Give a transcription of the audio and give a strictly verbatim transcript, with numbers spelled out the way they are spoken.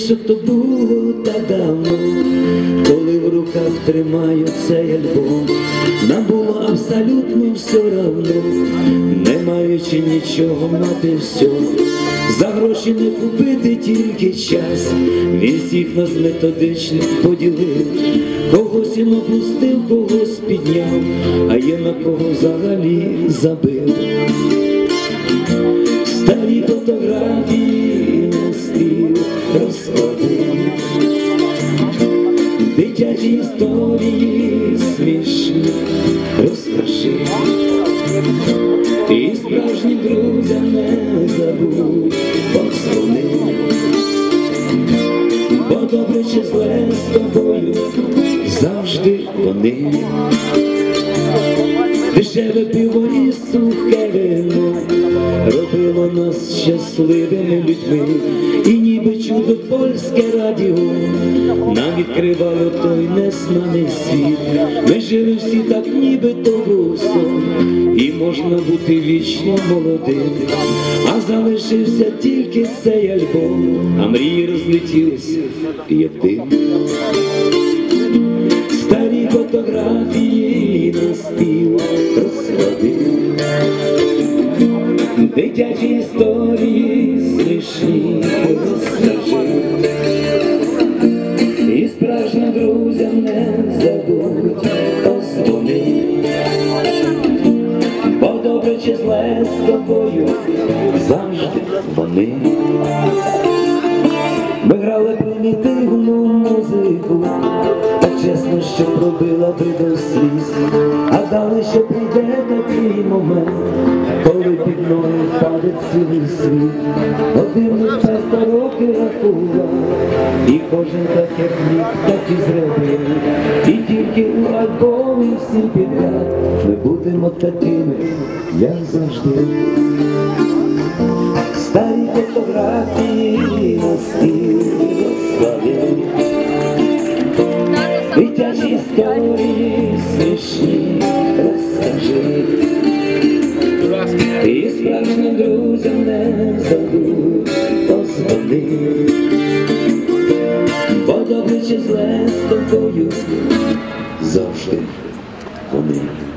що то було так давно, коли в руках тримаю цей альбом. Нам було абсолютно все равно, не маючи нічого, мати все. За гроші не купити тільки час, він всіх нас методично поділив. Когось він опустив, когось підняв, а є на кого взагалі забив. Старі фотографії на стіл розклади, дитячі історії смішні розкажи. І справжнім друзям не забудь подзвони, бо добре чи зле з тобою завжди вони. Дешеве пиво і сухе вино робило нас щасливими людьми, і ніби чудо польське радіо нам відкривало той незнаний світ. Ми жили всі так, ніби то був сон, і можна бути вічно молодим. А залишився тільки цей альбом, а мрії розлетілися, як дим. Старі фотографії на стіл розклади, дитячі історії смішні розкажи. І справжнім друзям не забудь подзвони, бо добре чи зле з тобою завжди вони. Ми грали примітивну музику, так чесно, що пробила би до сліз. А далі, що прийде такий момент, коли під ноги впаде цілий світ. Один часто роки рахував, і кожен так, як міг, так і зробив. І тільки у альбомі всі підряд ми будемо такими, як завжди. Старі фотографії на стіл розклади, дитячі історії смішні розкажи. І справжнім друзям не забудь подзвони, бо добре чи зле з тобою завжди вони.